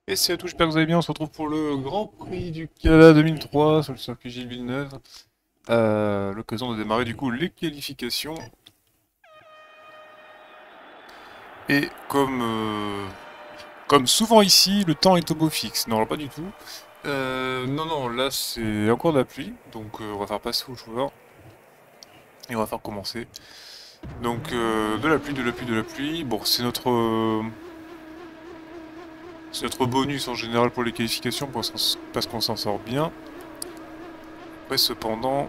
Et c'est à tout, j'espère que vous allez bien. On se retrouve pour le Grand Prix du Canada 2003 sur le circuit Gilles Villeneuve. L'occasion de démarrer du coup les qualifications. Et comme souvent ici, le temps est au beau fixe. Non, alors pas du tout. Non, là c'est encore de la pluie. Donc on va faire passer aux joueurs. Et on va faire commencer. Donc de la pluie, de la pluie, de la pluie. Bon, c'est notre bonus en général pour les qualifications parce qu'on s'en sort bien. Après, cependant,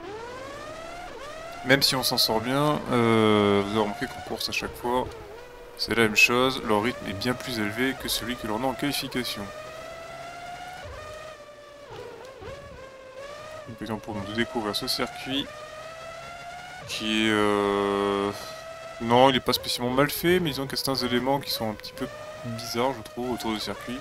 même si on s'en sort bien, vous avez remarqué qu'en course à chaque fois, c'est la même chose, leur rythme est bien plus élevé que celui que l'on a en qualification. L'occasion pour nous de découvrir ce circuit, qui est... Non, il n'est pas spécialement mal fait, mais ils ont certains éléments qui sont un petit peu bizarres, je trouve, autour du circuit.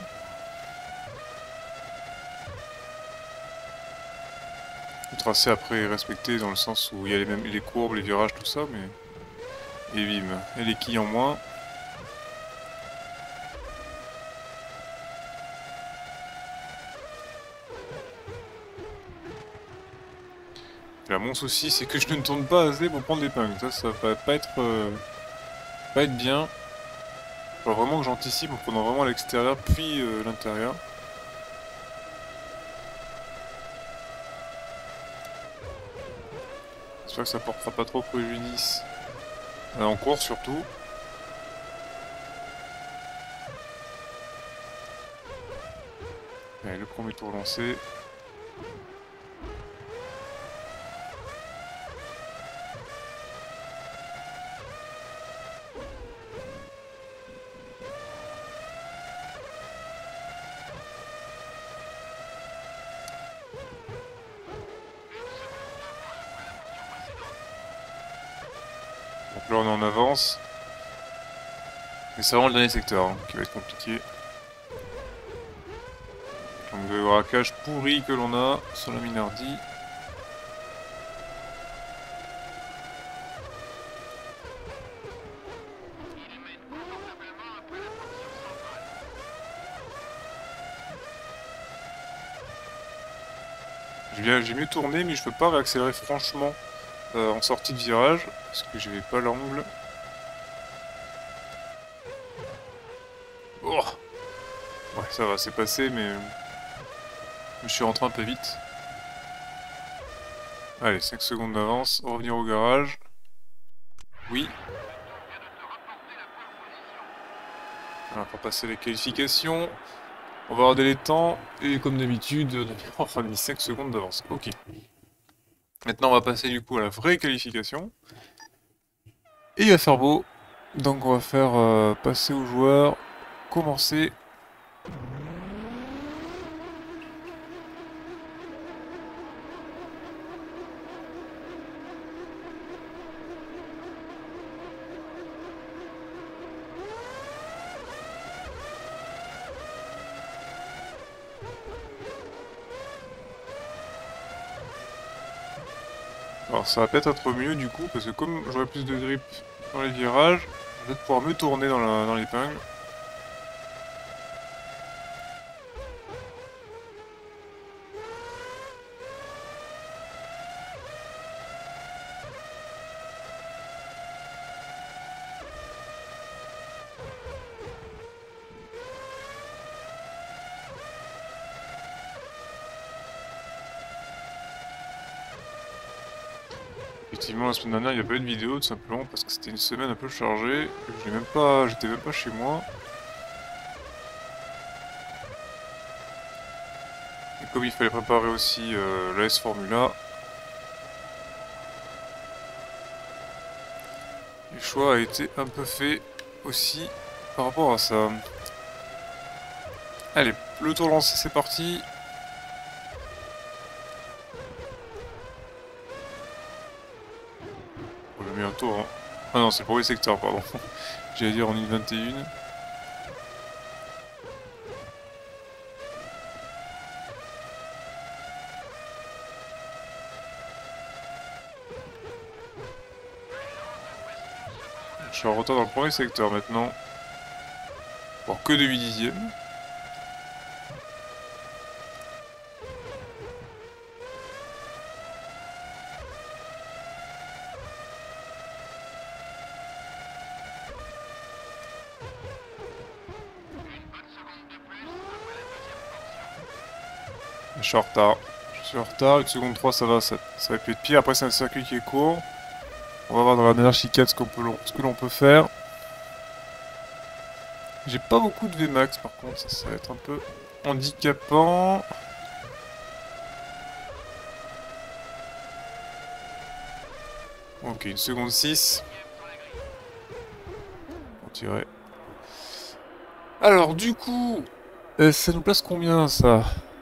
Le tracé après est respecté dans le sens où il y a les courbes, les virages, tout ça, mais... Et bim, et les quilles en moins. Là, mon souci, c'est que je ne tourne pas assez pour prendre l'épingle. Ça va pas être bien. Faut vraiment que j'anticipe en prenant vraiment à l'extérieur, puis l'intérieur. J'espère que ça portera pas trop préjudice. En course surtout. Allez, le premier tour lancé. Donc là on est en avance. Mais c'est vraiment le dernier secteur hein, qui va être compliqué. Donc le braquage pourri que l'on a sur la Minardi. J'ai mieux tourné mais je peux pas réaccélérer franchement en sortie de virage. Parce que j'avais pas l'angle. Oh ouais ça va, c'est passé mais je suis rentré un peu vite. Allez, 5 secondes d'avance, revenir au garage. Oui. On va passer les qualifications. On va regarder les temps. Et comme d'habitude, on a mis 5 secondes d'avance. Ok. Maintenant, on va passer du coup à la vraie qualification. Et il va faire beau. Donc on va faire passer aux joueurs. Commencer. Alors ça va peut-être être mieux du coup, parce que comme j'aurai plus de grip dans les virages, je vais peut-être pouvoir me tourner dans l'épingle. Effectivement, la semaine dernière, il n'y a pas eu de vidéo, tout simplement parce que c'était une semaine un peu chargée. J'étais même pas chez moi. Et comme il fallait préparer aussi la S Formula, le choix a été un peu fait aussi par rapport à ça. Allez, le tour lancé, c'est parti. Oh, le meilleur tour, hein. Ah non, c'est le premier secteur, pardon. J'allais dire en 1.21. Je suis en retard dans le premier secteur maintenant. Bon, que de 8 dixièmes. Je suis en retard. Je suis en retard. Une seconde 3, ça va, ça va plus être pire. Après, c'est un circuit qui est court. On va voir dans la dernière chicane ce que l'on peut faire. J'ai pas beaucoup de Vmax par contre, ça va être un peu handicapant. Ok, une seconde 6. On tirait. Alors du coup, ça nous place combien ça?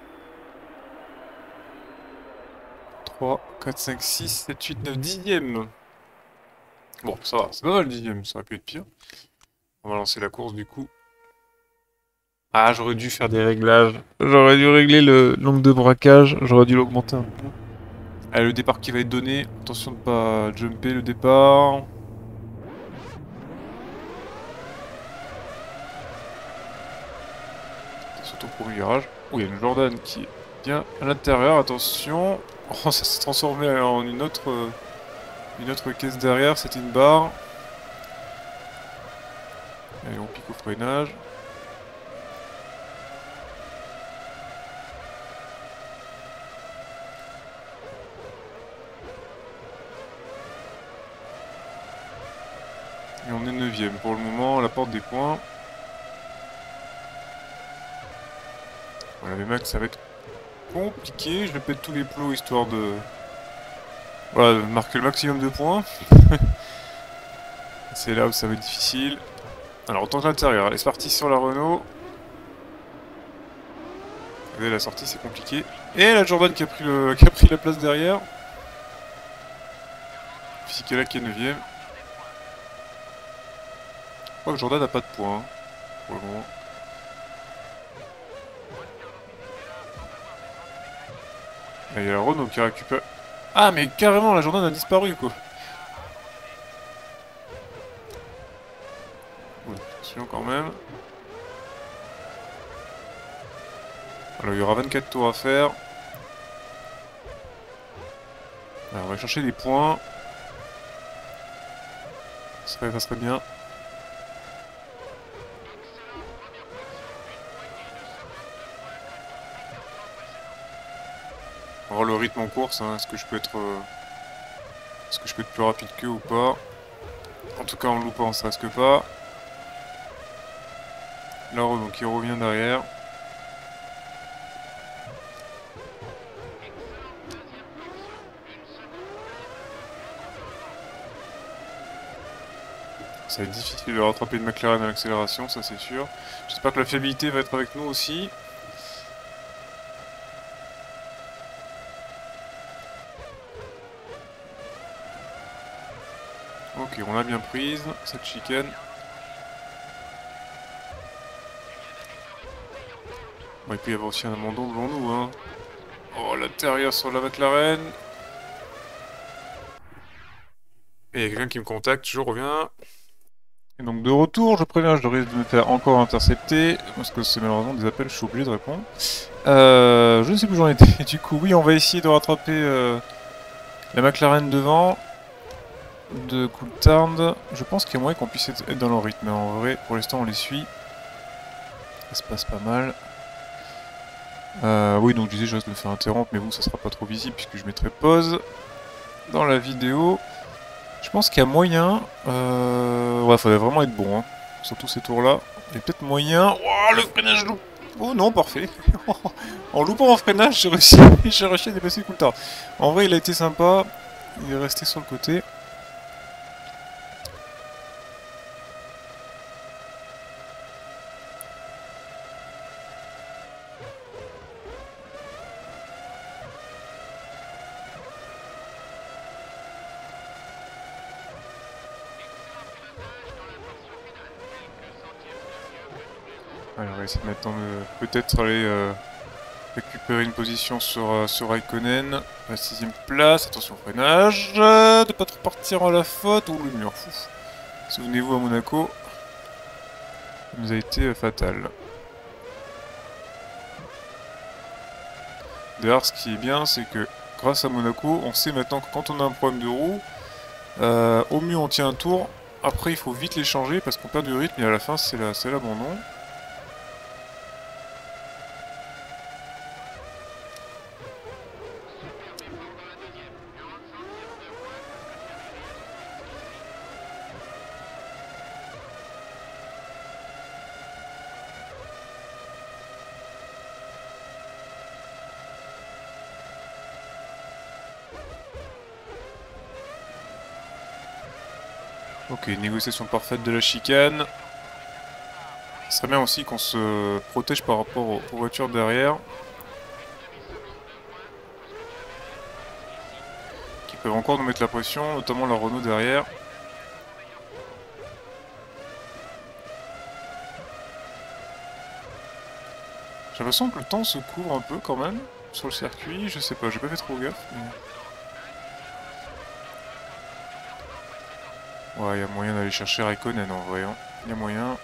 3, 4, 5, 6, 7, 8, 9, 10e. Bon, ça va, c'est pas mal 10e, ça aurait pu être pire. On va lancer la course du coup. Ah, j'aurais dû faire des réglages. J'aurais dû régler le nombre de braquages, j'aurais dû l'augmenter un peu. Allez, le départ qui va être donné. Attention de pas jumper le départ. Surtout pour le virage. Oh, il y a une Jordan qui est bien à l'intérieur, attention. Oh, ça s'est transformé en une autre caisse derrière, c'était une barre. Allez, on pique au freinage. Et on est 9ème pour le moment, à la porte des points. Voilà, les max, ça va être compliqué. Je vais péter tous les plots histoire de... Voilà, de marquer le maximum de points. C'est là où ça va être difficile. Alors, on tente l'intérieur. Allez, c'est parti sur la Renault. Vous voyez, la sortie, c'est compliqué. Et la Jordan qui a pris, qui a pris la place derrière. Physique qui est 9ème. Je crois que Jordan n'a pas de points, hein, pour le moment. Et il y a la Renault qui récupère... Ah, mais carrément, la Jordan a disparu, quoi. Oui, attention quand même. Alors, il y aura 24 tours à faire. Alors, on va chercher des points. Ça serait bien. On va voir le rythme en course, hein. Est-ce que je peux être plus rapide qu'eux ou pas? En tout cas, en loupant, ça risque pas. La Renault qui revient derrière. Ça va être difficile de rattraper une McLaren à l'accélération, ça c'est sûr. J'espère que la fiabilité va être avec nous aussi. Ok, on l'a bien prise, cette chicane. Bon, il peut y avoir aussi un abandon devant nous, hein. Oh, l'intérieur sur la McLaren. Et il y a quelqu'un qui me contacte, je reviens. Et donc de retour, je préviens, je risque de me faire encore intercepter, parce que c'est malheureusement des appels, je suis obligé de répondre. Je ne sais plus où j'en étais. Du coup, oui, on va essayer de rattraper la McLaren devant de Coulthard. Je pense qu'il y a moyen qu'on puisse être dans leur rythme, mais en vrai, pour l'instant, on les suit. Ça se passe pas mal. Oui, donc je disais, je risque de me faire interrompre, mais vous, ça sera pas trop visible, puisque je mettrai pause dans la vidéo. Je pense qu'il y a moyen... Ouais, faudrait vraiment être bon, hein. Surtout ces tours-là. Il y a peut-être moyen... Oh, le freinage loup. Oh non, parfait. En loupant en freinage, j'ai réussi à dépasser Coulthard. En vrai, il a été sympa. Il est resté sur le côté. Allez, on va essayer maintenant de peut-être aller récupérer une position sur Raikkonen. La 6ème place, attention au freinage, de pas trop partir en la faute. Oh, le mur, fou. Souvenez-vous à Monaco, ça nous a été fatal. D'ailleurs, ce qui est bien, c'est que grâce à Monaco, on sait maintenant que quand on a un problème de roue, au mieux on tient un tour, après il faut vite les changer parce qu'on perd du rythme et à la fin c'est l'abandon. Ok, négociation parfaite de la chicane. Ce serait bien aussi qu'on se protège par rapport aux voitures derrière. Qui peuvent encore nous mettre la pression, notamment la Renault derrière. J'ai l'impression que le temps se couvre un peu quand même sur le circuit, je sais pas, j'ai pas fait trop gaffe. Mais... ouais, il y a moyen d'aller chercher Raikkonen en vrai. Hein. Il y a moyen.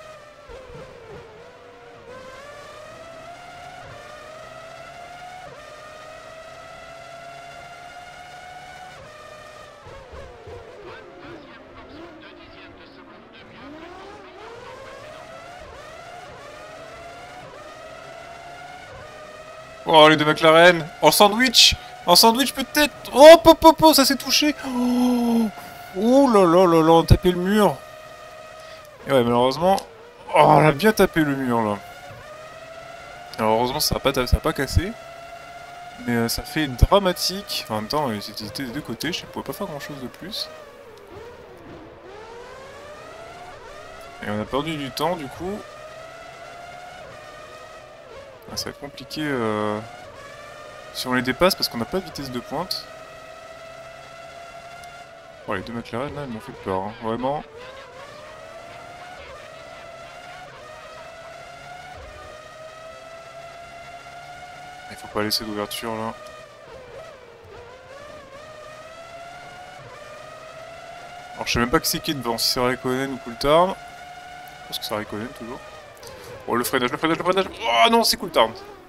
Oh, les deux McLaren! En sandwich! En sandwich peut-être! Oh, pop, ça s'est touché! Oh, ouh là là là là, on a tapé le mur! Et ouais, malheureusement... oh, on a bien tapé le mur là. Alors heureusement ça a pas cassé. Mais ça fait dramatique. En même temps, c'était des deux côtés, je ne pouvais pas faire grand chose de plus. Et on a perdu du temps du coup. Ah, ça va être compliqué si on les dépasse parce qu'on n'a pas de vitesse de pointe. Oh, les deux McLaren là, ils m'ont fait peur, hein. Vraiment. Il faut pas laisser d'ouverture là. Alors je sais même pas qui c'est qui est devant, si c'est Raikkonen ou Coulthard. Je pense que c'est Raikkonen toujours. Oh, le freinage, le freinage, le freinage. Oh non, c'est Coulthard.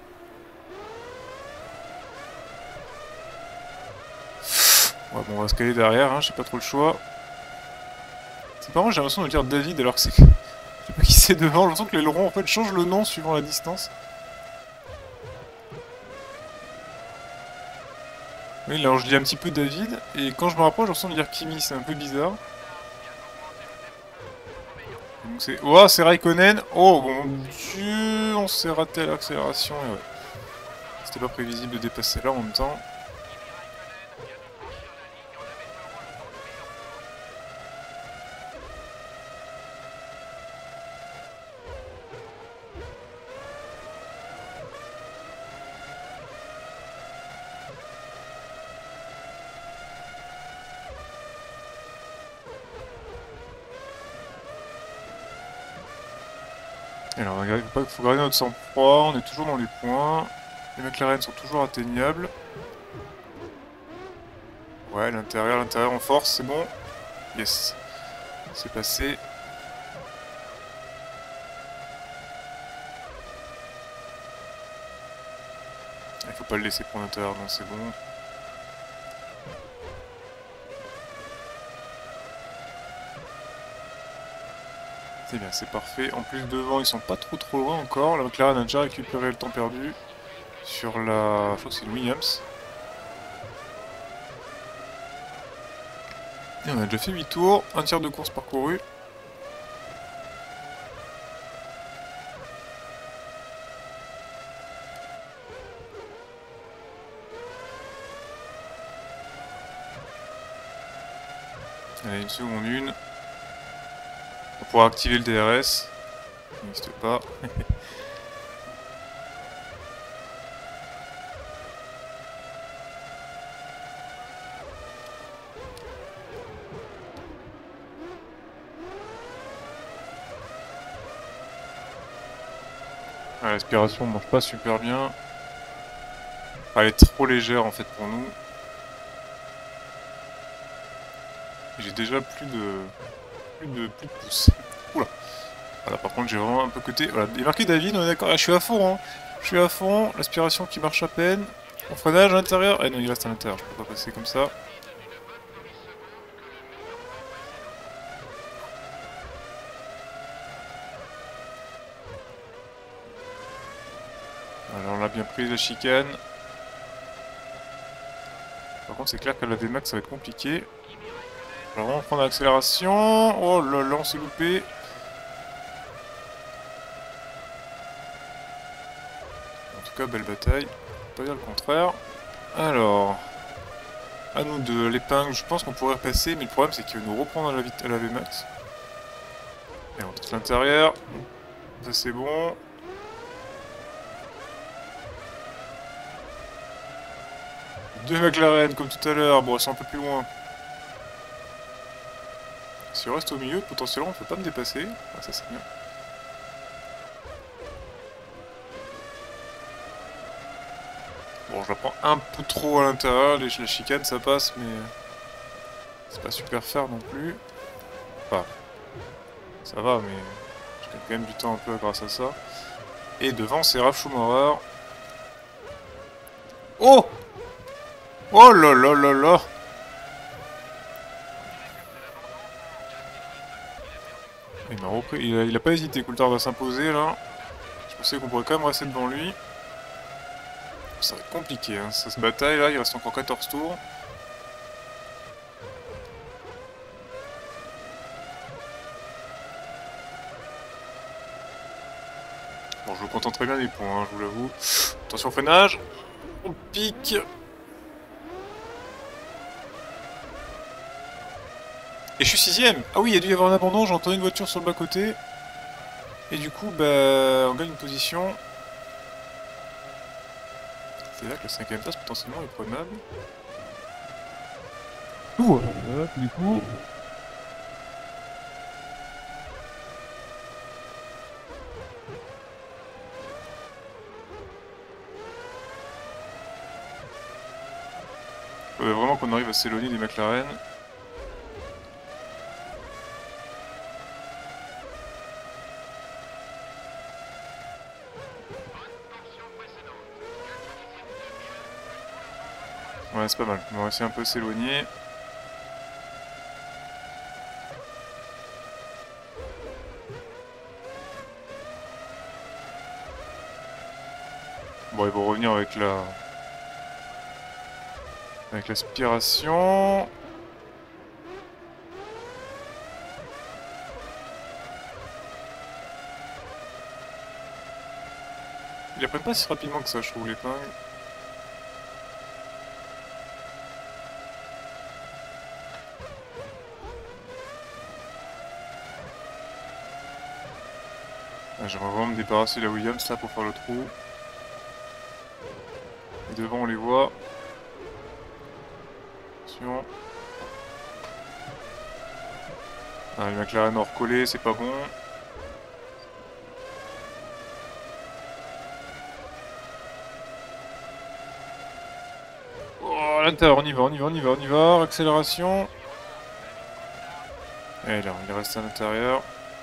Ouais, bon, on va se caler derrière, hein, j'ai pas trop le choix. C'est pas moi, j'ai l'impression de dire David alors que c'est... je sais pas qui c'est devant, j'ai l'impression que l'aileron en fait change le nom suivant la distance. Oui, là je dis un petit peu David, et quand je me rapproche, j'ai l'impression de dire Kimi, c'est un peu bizarre. Donc c'est... oh, c'est Raikkonen. Oh mon dieu, on s'est raté à l'accélération, et ouais. C'était pas prévisible de dépasser là en même temps. Alors, il faut garder notre sang-froid, on est toujours dans les points. Les McLaren sont toujours atteignables. Ouais, l'intérieur en force, c'est bon. Yes. C'est passé. Il faut pas le laisser prendre l'intérieur, non, c'est bon. C'est bien, c'est parfait. En plus, devant, ils sont pas trop loin encore. La McLaren a déjà récupéré le temps perdu sur la... je crois que c'est le Williams. Et on a déjà fait 8 tours, un tiers de course parcouru. Allez, une seconde une. On pourra activer le DRS. Il n'existe pas. Ah, l'aspiration ne marche pas super bien. Enfin, elle est trop légère en fait pour nous. J'ai déjà plus de pouces. Oula. Voilà, par contre j'ai vraiment un peu côté. Voilà, il est marqué David, on est d'accord. Ah, je suis à fond, hein. Je suis à fond, l'aspiration qui marche à peine. Mon freinage à l'intérieur. Ah non, il reste à l'intérieur, je peux pas passer comme ça. Alors on l'a bien pris la chicane. Par contre c'est clair qu'à la VMAX ça va être compliqué. Alors on va prendre l'accélération. Oh là là, on s'est loupé. En tout cas, belle bataille. Pas dire le contraire. Alors... à nous de l'épingle. Je pense qu'on pourrait repasser, mais le problème c'est qu'il va nous reprendre à la VMAX. Et on teste l'intérieur. Ça c'est bon. Deux McLaren comme tout à l'heure. Bon, c'est un peu plus loin. Si on reste au milieu, potentiellement on peut pas me dépasser. Ah, ça c'est bien. Bon, je la prends un peu trop à l'intérieur. La chicane ça passe, mais c'est pas super faire non plus. Enfin, ça va, mais je gagne quand même du temps un peu grâce à ça. Et devant, c'est Ralf Schumacher. Oh! Oh là là là là! Il m'a repris. Il a pas hésité. Coulthard va s'imposer là. Je pensais qu'on pourrait quand même rester devant lui. Ça va être compliqué, hein. Ça se bataille là. Il reste encore 14 tours. Bon, je me contente très bien des points, hein, je vous l'avoue. Attention au freinage. On pique. Et je suis 6ème. Ah oui, il y a dû y avoir un abandon. J'ai entendu une voiture sur le bas-côté. Et du coup, bah, on gagne une position. C'est-à-dire que la 5ème place, potentiellement, est prenable. Ouh, du coup... Faudrait vraiment qu'on arrive à s'éloigner des McLaren. Ouais, c'est pas mal. On va essayer un peu s'éloigner. Bon, ils vont revenir avec la... avec l'aspiration. Ils apprennent pas si rapidement que ça, je trouve, l'épingle. Ah, j'aimerais vraiment me débarrasser de la Williams là pour faire le trou. Et devant on les voit. Attention. Ah, les McLaren ont recollé, c'est pas bon. Oh, à l'intérieur, on y va, on y va, on y va, on y va. Accélération. Et là, il reste à l'intérieur.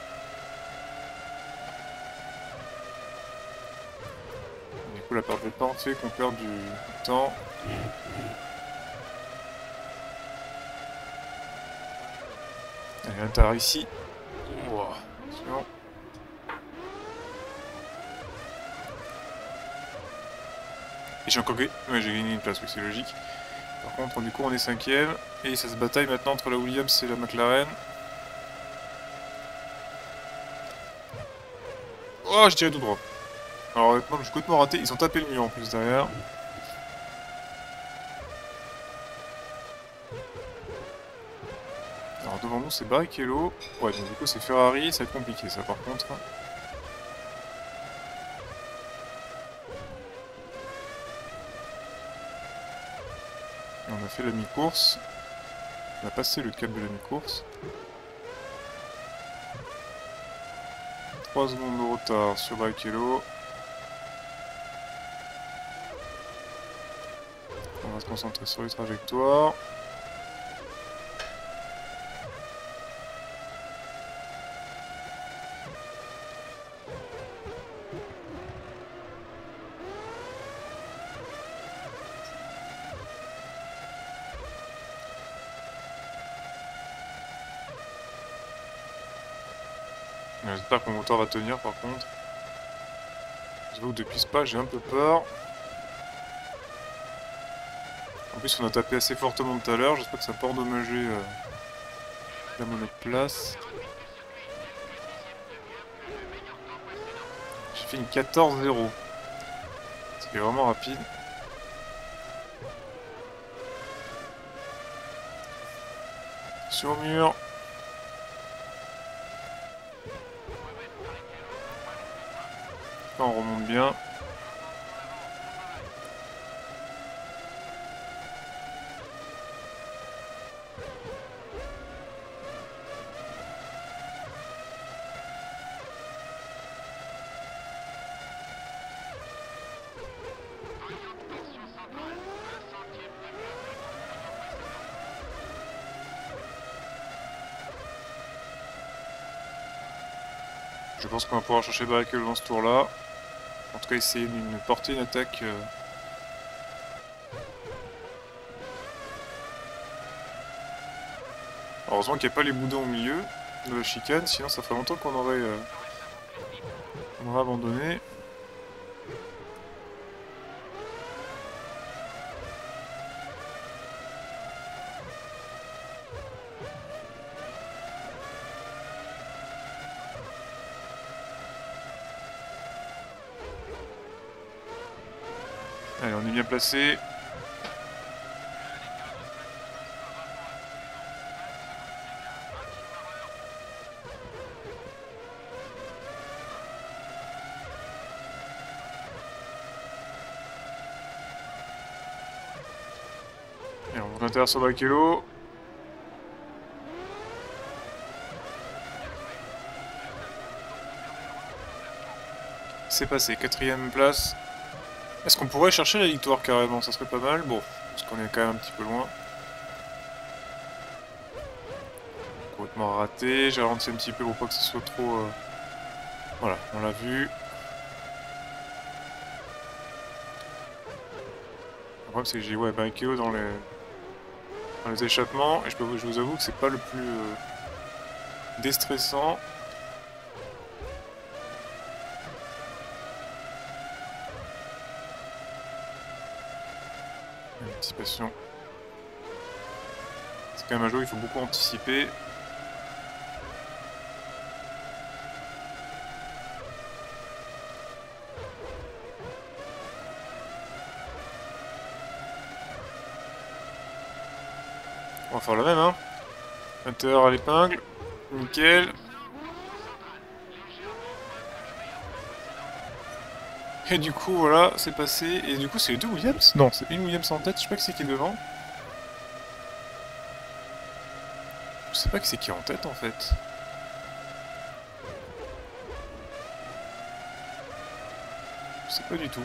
Du coup, la perte de temps fait qu'on perd du temps. Allez, à l'intérieur ici. Wow. Attention. Et j'ai encore gagné. Ouais, j'ai gagné une place, oui, c'est logique. Par contre, du coup, on est 5ème. Et ça se bataille maintenant entre la Williams et la McLaren. Oh, je dirais tout droit. Alors, honnêtement, je suis complètement raté. Ils ont tapé le mur en plus derrière. Alors, devant nous, c'est Barrichello. Ouais, donc du coup, c'est Ferrari. Ça va être compliqué, ça, par contre. On a fait la mi-course. On a passé le cap de la mi-course. 3 secondes de retard sur Barrichello. On va se concentrer sur les trajectoires. J'espère que mon moteur va tenir par contre. J'avoue que depuis Spa j'ai un peu peur. En plus on a tapé assez fortement tout à l'heure, j'espère que ça n'a pas endommagé la monoplace. J'ai fait une 14-0. Ce qui est vraiment rapide. Attention au mur. Là, on remonte bien. Je pense qu'on va pouvoir chercher Barrichello dans ce tour-là. En tout cas, essayer de porter une attaque. Heureusement qu'il n'y a pas les boudins au milieu de la chicane, sinon ça ferait longtemps qu'on aurait abandonné. Allez, on est bien placé. Et on monte l'intérieur sur Barrichello. C'est passé, 4ème place. Est-ce qu'on pourrait chercher la victoire carrément? Ça serait pas mal. Bon, parce qu'on est quand même un petit peu loin. Complètement raté. J'ai ralenti un petit peu pour pas que ce soit trop... Voilà, on l'a vu. Le problème c'est que j'ai Barrichello dans les échappements. Et je vous avoue que c'est pas le plus déstressant. Anticipation. C'est quand même un jeu où il faut beaucoup anticiper. On va faire le même, hein. Intérieur à l'épingle. Nickel. Et du coup, voilà, c'est passé. Et du coup, c'est les deux Williams? Non, c'est une Williams en tête. Je sais pas qui c'est qui est devant. Je sais pas qui c'est qui est en tête, en fait. Je sais pas du tout.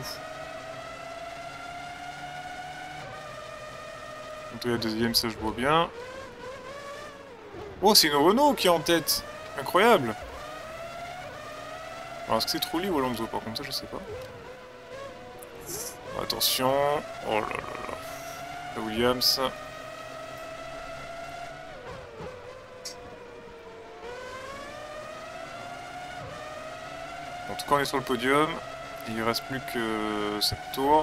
En tout cas, la deuxième, ça je vois bien. Oh, c'est une Renault qui est en tête! Incroyable! Alors, est-ce que c'est Trulli ou Alonso? Par contre, ça, je sais pas. Attention. Oh là là là. La Williams. En tout cas, on est sur le podium. Il reste plus que 7 tours.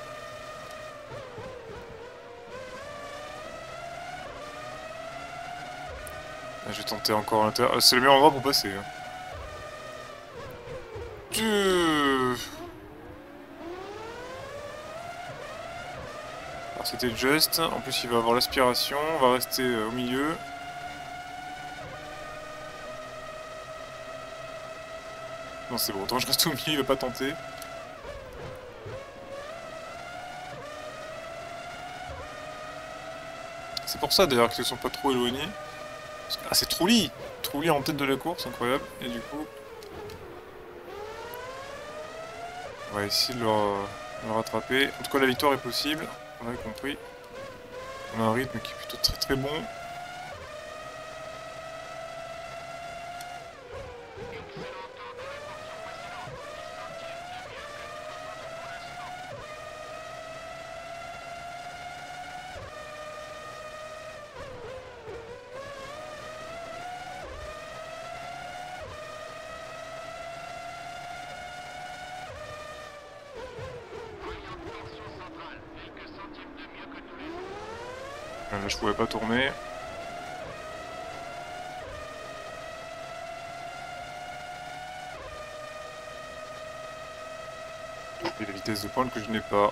Je vais tenter encore à l'intérieur. C'est le meilleur endroit pour passer. Hein. Alors c'était juste. En plus, il va avoir l'aspiration. On va rester au milieu. Non, c'est bon. Autant je reste au milieu, il va pas tenter. C'est pour ça d'ailleurs qu'ils ne sont pas trop éloignés. Ah, c'est Trulli! Trulli en tête de la course, incroyable. Et du coup... on va essayer de le rattraper. En tout cas, la victoire est possible. On avait compris. On a un rythme qui est plutôt très très bon. Là, je pouvais pas tourner. Et la vitesse de pointe que je n'ai pas.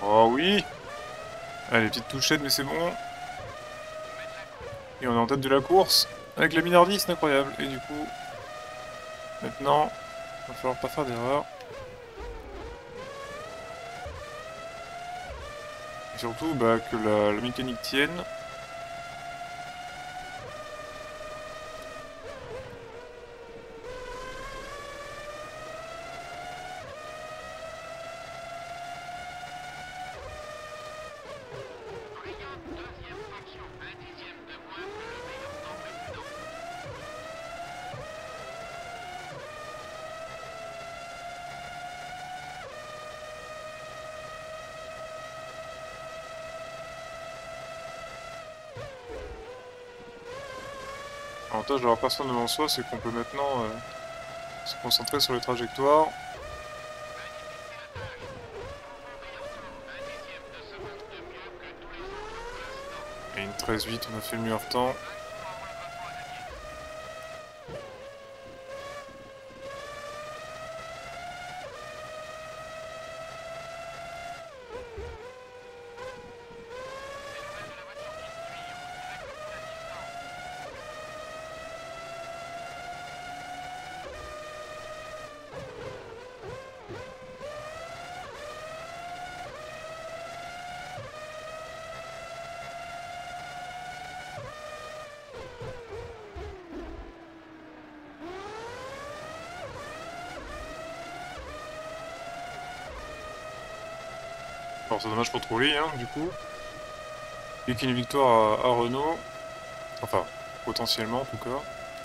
Oh oui! Allez, petite touchette, mais c'est bon. Et on est en tête de la course. Avec la Minardi, c'est incroyable. Et du coup, maintenant, il va falloir pas faire d'erreur. Et surtout, bah, que la mécanique tienne. L'avantage d'avoir personne devant soi, c'est qu'on peut maintenant se concentrer sur les trajectoires. Et une 13-8, on a fait le meilleur temps. Alors c'est dommage pour Trolli, hein, du coup. Et qu'il y ait une victoire à Renault. Enfin, potentiellement en tout cas.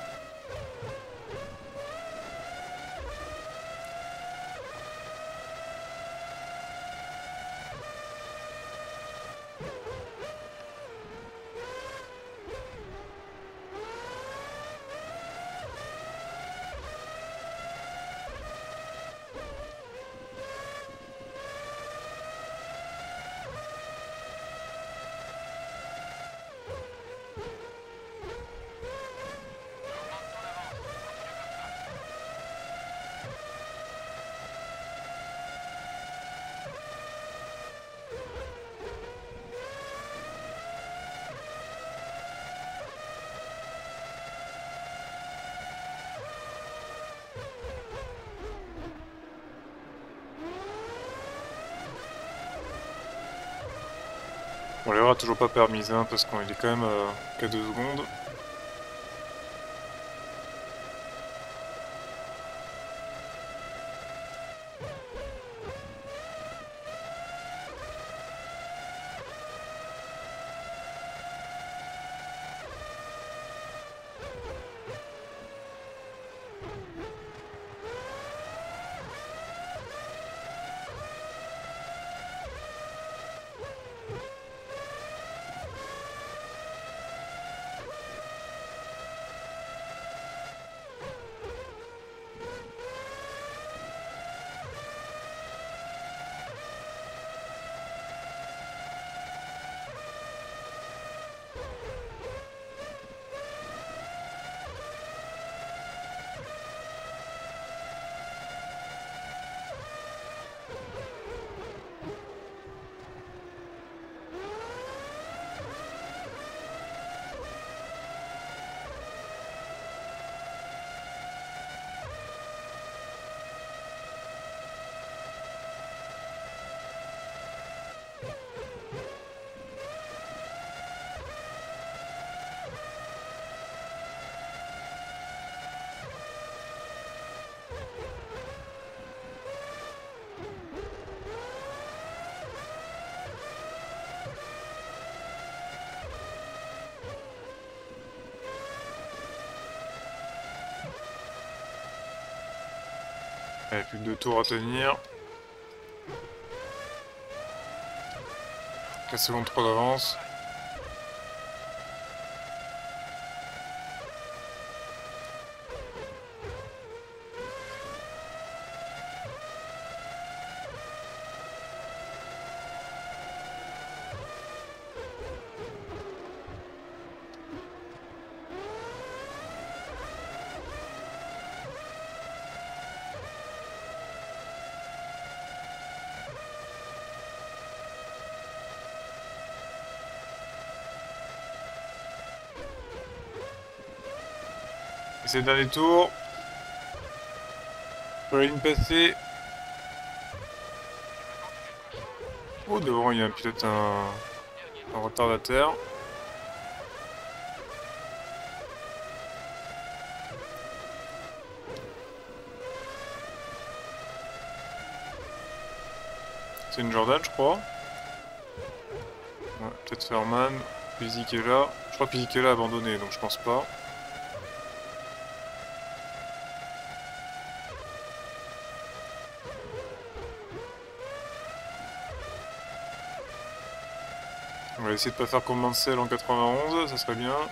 Bon, l'erreur toujours pas permise, hein, parce qu'on est quand même qu'à 2 secondes. Allez, plus que 2 tours à tenir. 4 secondes 3 d'avance. C'est le dernier tour. Sur la ligne passée. Oh, devant, il y a un pilote, un retardataire. C'est une Jordan, je crois. Ouais, peut-être Fairman. Fisichella. Je crois que Fisichella a abandonné, donc je pense pas. On va essayer de pas faire comme Mansell en 91, ça serait bien.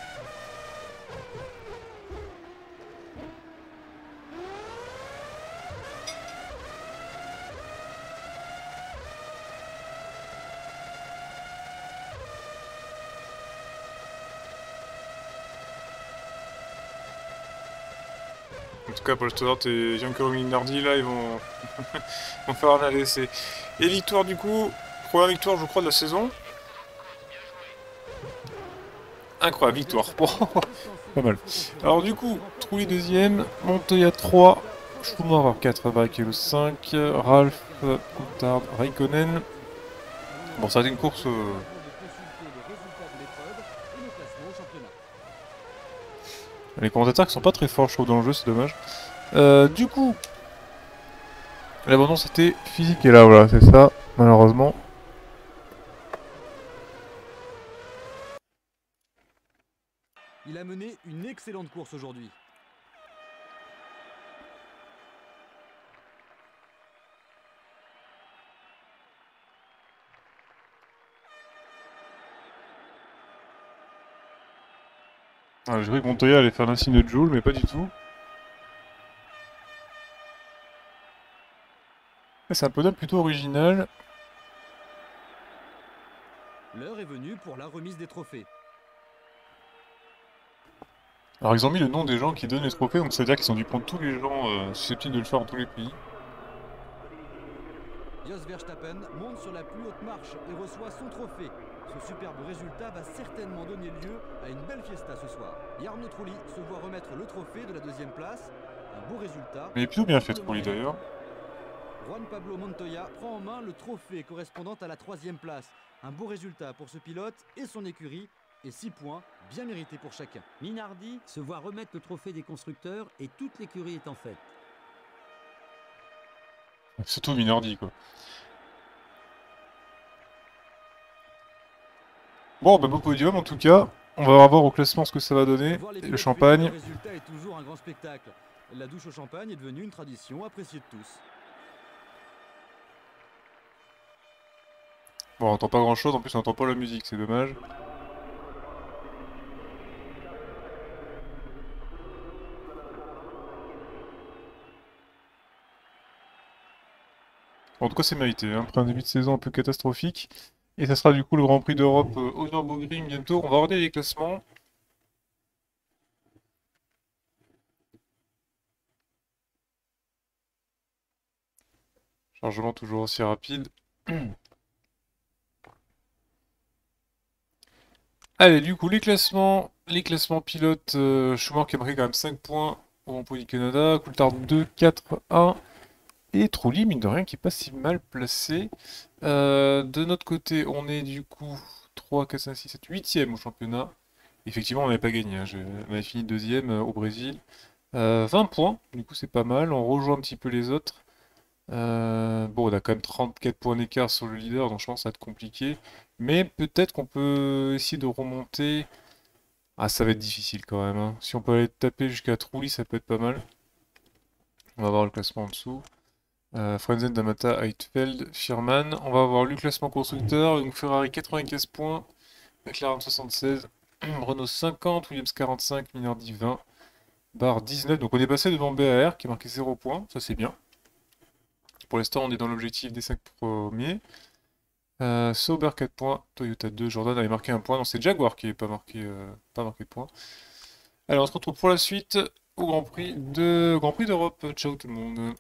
En tout cas, Paul Stoddart et Giancarlo Minardi, là, ils vont, vont faire un ADC. Et victoire, du coup, première victoire, je crois, de la saison. Incroyable, victoire. Pas mal. Alors, du coup, Trulli deuxième, Montoya 3, Schumacher 4, Barrichello 5, Ralph, Coulthard, Raikkonen. Bon, ça a été une course... Les commentateurs qui sont pas très forts, je trouve, dans le jeu, c'est dommage. Du coup, l'abandon c'était physique et là, voilà, c'est ça, malheureusement. Il a mené une excellente course aujourd'hui. Ah, j'ai cru que Montoya allait faire l'insigne de Joule, mais pas du tout. C'est un podium plutôt original. L'heure est venue pour la remise des trophées. Alors ils ont mis le nom des gens qui donnent les trophées, donc ça veut dire qu'ils ont dû prendre tous les gens susceptibles de le faire dans tous les pays. Jos Verstappen monte sur la plus haute marche et reçoit son trophée. Ce superbe résultat va certainement donner lieu à une belle fiesta ce soir. Jarno Trulli se voit remettre le trophée de la deuxième place. Un beau résultat. Mais il est plutôt bien fait Trulli d'ailleurs. Juan Pablo Montoya prend en main le trophée correspondant à la troisième place. Un beau résultat pour ce pilote et son écurie. Et 6 points bien mérités pour chacun. Minardi se voit remettre le trophée des constructeurs et toute l'écurie est en fête. Surtout Minardi quoi. Bon, bah beau podium en tout cas. On va voir au classement ce que ça va donner. Et le champagne. Le résultat est toujours un grand spectacle. La douche au champagne est devenue une tradition appréciée de tous. Bon, on entend pas grand chose, en plus on entend pas la musique, c'est dommage. Bon, en tout cas c'est mérité, hein. Après un début de saison un peu catastrophique. Et ça sera du coup le Grand Prix d'Europe au Nürburgring bientôt. On va regarder les classements. Chargement toujours aussi rapide. Allez, du coup, les classements pilotes, Schumacher qui a marqué quand même 5 points au Grand Prix du Canada, Coulthard 2, 4, 1, et Trulli, mine de rien, qui est pas si mal placé. De notre côté, on est du coup 3, 4, 5, 6, 7, 8e au championnat. Effectivement, on n'avait pas gagné, hein. On avait fini deuxième au Brésil. 20 points, du coup c'est pas mal, on rejoint un petit peu les autres. Bon, on a quand même 34 points d'écart sur le leader, donc je pense que ça va être compliqué. Mais peut-être qu'on peut essayer de remonter. Ah, ça va être difficile quand même, hein. Si on peut aller taper jusqu'à Trulli, ça peut être pas mal. On va voir le classement en dessous. Frenzen, Damata, Heidfeld, Firman. On va avoir le classement constructeur. Donc Ferrari 95 points, McLaren 76, Renault 50, Williams 45, Minardi 20, Barre 19. Donc on est passé devant BAR qui a marqué 0 points, ça c'est bien. Pour l'instant, on est dans l'objectif des 5 premiers. Sauber 4 points, Toyota 2, Jordan avait marqué 1 point. Non, c'est Jaguar qui n'est pas marqué de points. Alors, on se retrouve pour la suite au Grand Prix d'Europe. Ciao tout le monde.